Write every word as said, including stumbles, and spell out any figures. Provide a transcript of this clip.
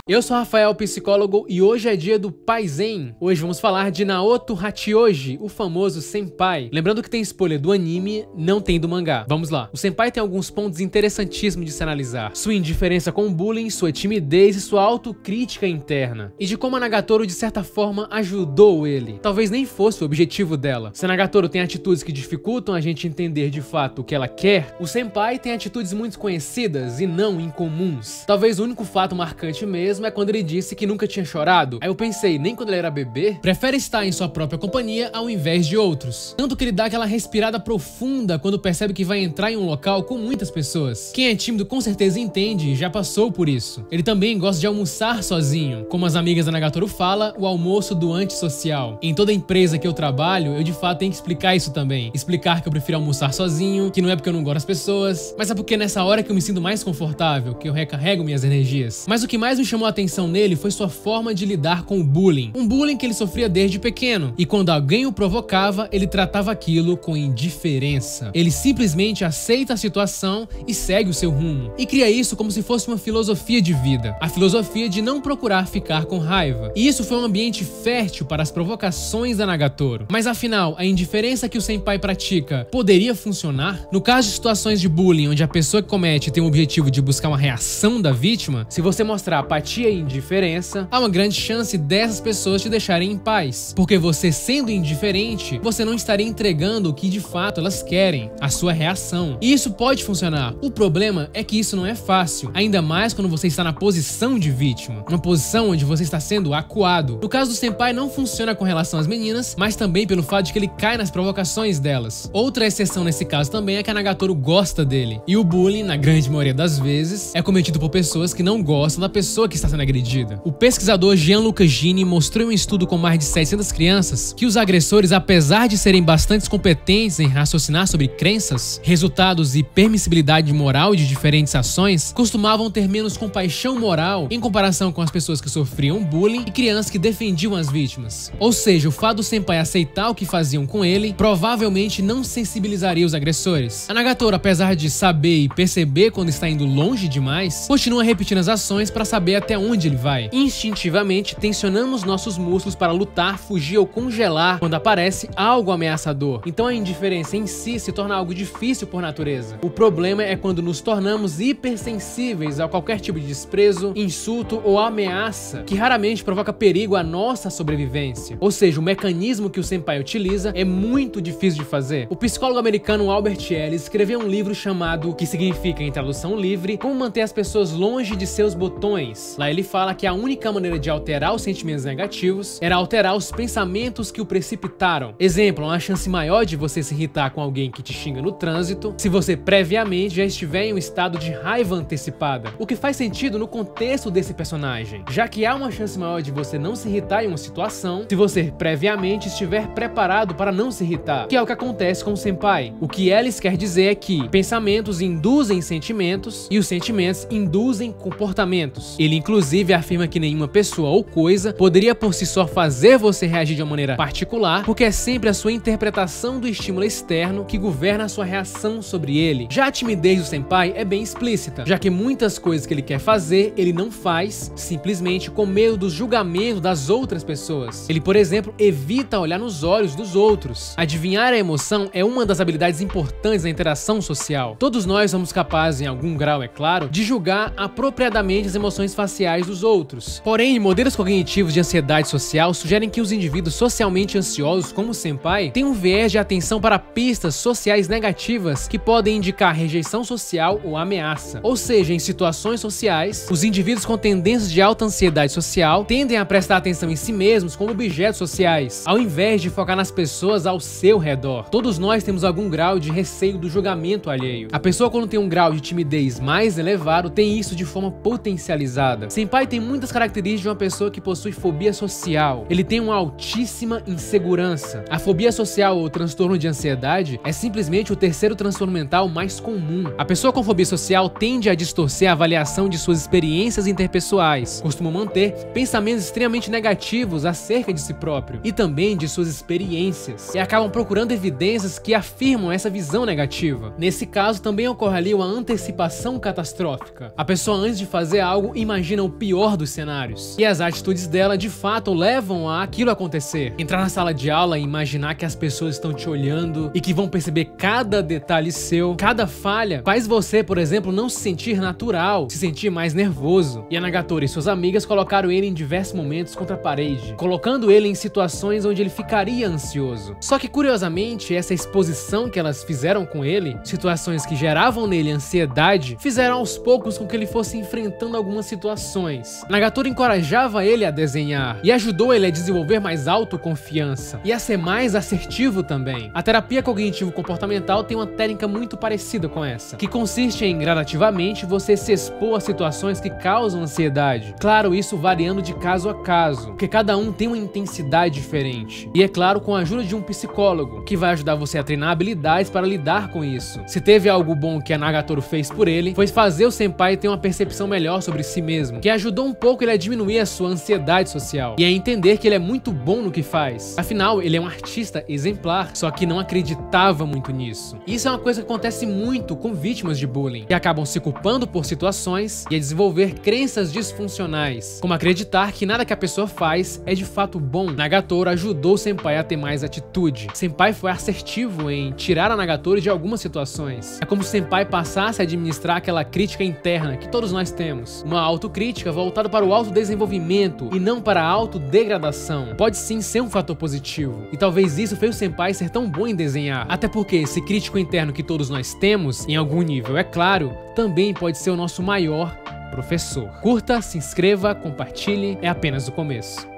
Eu sou Rafael, psicólogo, e hoje é dia do Paizen. Hoje vamos falar de Naoto Hachioji, o famoso senpai. Lembrando que tem spoiler do anime, não tem do mangá. Vamos lá. O senpai tem alguns pontos interessantíssimos de se analisar. Sua indiferença com o bullying, sua timidez e sua autocrítica interna. E de como a Nagatoro, de certa forma, ajudou ele. Talvez nem fosse o objetivo dela. Se a Nagatoro tem atitudes que dificultam a gente entender de fato o que ela quer, o senpai tem atitudes muito conhecidas e não incomuns. Talvez o único fato marcante mesmo é quando ele disse que nunca tinha chorado. Aí eu pensei, nem quando ele era bebê? Prefere estar em sua própria companhia ao invés de outros. Tanto que ele dá aquela respirada profunda quando percebe que vai entrar em um local com muitas pessoas. Quem é tímido com certeza entende e já passou por isso. Ele também gosta de almoçar sozinho. Como as amigas da Nagatoro fala, o almoço do antissocial. Em toda empresa que eu trabalho, eu de fato tenho que explicar isso também. Explicar que eu prefiro almoçar sozinho, que não é porque eu não gosto das pessoas, mas é porque é nessa hora que eu me sinto mais confortável, que eu recarrego minhas energias. Mas o que mais me chamou a atenção nele foi sua forma de lidar com o bullying. Um bullying que ele sofria desde pequeno. E quando alguém o provocava, ele tratava aquilo com indiferença. Ele simplesmente aceita a situação e segue o seu rumo. E cria isso como se fosse uma filosofia de vida. A filosofia de não procurar ficar com raiva. E isso foi um ambiente fértil para as provocações da Nagatoro. Mas afinal, a indiferença que o senpai pratica poderia funcionar? No caso de situações de bullying, onde a pessoa que comete tem o objetivo de buscar uma reação da vítima, se você mostrar apatia e indiferença, há uma grande chance dessas pessoas te deixarem em paz. Porque você sendo indiferente, você não estaria entregando o que de fato elas querem, a sua reação. E isso pode funcionar. O problema é que isso não é fácil, ainda mais quando você está na posição de vítima, uma posição onde você está sendo acuado. No caso do senpai não funciona com relação às meninas, mas também pelo fato de que ele cai nas provocações delas. Outra exceção nesse caso também é que a Nagatoro gosta dele. E o bullying, na grande maioria das vezes, é cometido por pessoas que não gostam da pessoa que está sendo agredida. O pesquisador Gianluca Gini mostrou em um estudo com mais de seiscentas crianças que os agressores, apesar de serem bastante competentes em raciocinar sobre crenças, resultados e permissibilidade moral de diferentes ações, costumavam ter menos compaixão moral em comparação com as pessoas que sofriam bullying e crianças que defendiam as vítimas. Ou seja, o fato do senpai aceitar o que faziam com ele provavelmente não sensibilizaria os agressores. A Nagatoro, apesar de saber e perceber quando está indo longe demais, continua repetindo as ações para saber até onde ele vai. Instintivamente, tensionamos nossos músculos para lutar, fugir ou congelar quando aparece algo ameaçador. Então a indiferença em si se torna algo difícil por natureza. O problema é quando nos tornamos hipersensíveis a qualquer tipo de desprezo, insulto ou ameaça, que raramente provoca perigo à nossa sobrevivência. Ou seja, o mecanismo que o senpai utiliza é muito difícil de fazer. O psicólogo americano Albert Ellis escreveu um livro chamado, que significa em tradução livre, Como Manter as Pessoas Longe de Seus Botões. Lá ele fala que a única maneira de alterar os sentimentos negativos era alterar os pensamentos que o precipitaram. Exemplo, uma chance maior de você se irritar com alguém que te xinga no trânsito se você previamente já estiver em um estado de raiva antecipada. O que faz sentido no contexto desse personagem, já que há uma chance maior de você não se irritar em uma situação se você previamente estiver preparado para não se irritar, que é o que acontece com o senpai. O que Ellis quer dizer é que pensamentos induzem sentimentos e os sentimentos induzem comportamentos. Ele inclusive afirma que nenhuma pessoa ou coisa poderia por si só fazer você reagir de uma maneira particular, porque é sempre a sua interpretação do estímulo externo que governa a sua reação sobre ele. Já a timidez do senpai é bem explícita, já que muitas coisas que ele quer fazer, ele não faz, simplesmente com medo do julgamento das outras pessoas. Ele, por exemplo, evita olhar nos olhos dos outros. Adivinhar a emoção é uma das habilidades importantes na interação social. Todos nós somos capazes, em algum grau é claro, de julgar apropriadamente as emoções faciais dos outros. Porém, modelos cognitivos de ansiedade social sugerem que os indivíduos socialmente ansiosos, como o senpai, têm um viés de atenção para pistas sociais negativas que podem indicar rejeição social ou ameaça. Ou seja, em situações sociais, os indivíduos com tendências de alta ansiedade social tendem a prestar atenção em si mesmos como objetos sociais, ao invés de focar nas pessoas ao seu redor. Todos nós temos algum grau de receio do julgamento alheio. A pessoa, quando tem um grau de timidez mais elevado, tem isso de forma potencializada. Senpai tem muitas características de uma pessoa que possui fobia social. Ele tem uma altíssima insegurança. A fobia social ou transtorno de ansiedade é simplesmente o terceiro transtorno mental mais comum. A pessoa com fobia social tende a distorcer a avaliação de suas experiências interpessoais, costuma manter pensamentos extremamente negativos acerca de si próprio e também de suas experiências, e acabam procurando evidências que afirmam essa visão negativa. Nesse caso, também ocorre ali uma antecipação catastrófica. A pessoa, antes de fazer algo, imagina imagina o pior dos cenários. E as atitudes dela de fato levam a aquilo acontecer. Entrar na sala de aula e imaginar que as pessoas estão te olhando e que vão perceber cada detalhe seu, cada falha, faz você, por exemplo, não se sentir natural, se sentir mais nervoso. E a Nagatoro e suas amigas colocaram ele em diversos momentos contra a parede, colocando ele em situações onde ele ficaria ansioso. Só que, curiosamente, essa exposição que elas fizeram com ele, situações que geravam nele ansiedade, fizeram aos poucos com que ele fosse enfrentando algumas situações. Nagatoro encorajava ele a desenhar e ajudou ele a desenvolver mais autoconfiança e a ser mais assertivo também. A terapia cognitivo-comportamental tem uma técnica muito parecida com essa, que consiste em gradativamente você se expor a situações que causam ansiedade. Claro, isso variando de caso a caso, porque cada um tem uma intensidade diferente. E é claro, com a ajuda de um psicólogo, que vai ajudar você a treinar habilidades para lidar com isso. Se teve algo bom que a Nagatoro fez por ele, foi fazer o senpai ter uma percepção melhor sobre si mesmo, que ajudou um pouco ele a diminuir a sua ansiedade social e a entender que ele é muito bom no que faz. Afinal, ele é um artista exemplar, só que não acreditava muito nisso. Isso é uma coisa que acontece muito com vítimas de bullying, que acabam se culpando por situações e a desenvolver crenças disfuncionais, como acreditar que nada que a pessoa faz é de fato bom. Nagatoro ajudou o senpai a ter mais atitude. Senpai foi assertivo em tirar a Nagatoro de algumas situações. É como se o senpai passasse a administrar aquela crítica interna que todos nós temos. Uma autocrítica voltada para o autodesenvolvimento e não para a autodegradação. Pode sim ser um fator positivo. E talvez isso fez o senpai ser tão bom em desenhar. Até porque esse crítico interno que todos nós temos, em algum nível, é claro, também pode ser o nosso maior professor. Curta, se inscreva, compartilhe, é apenas o começo.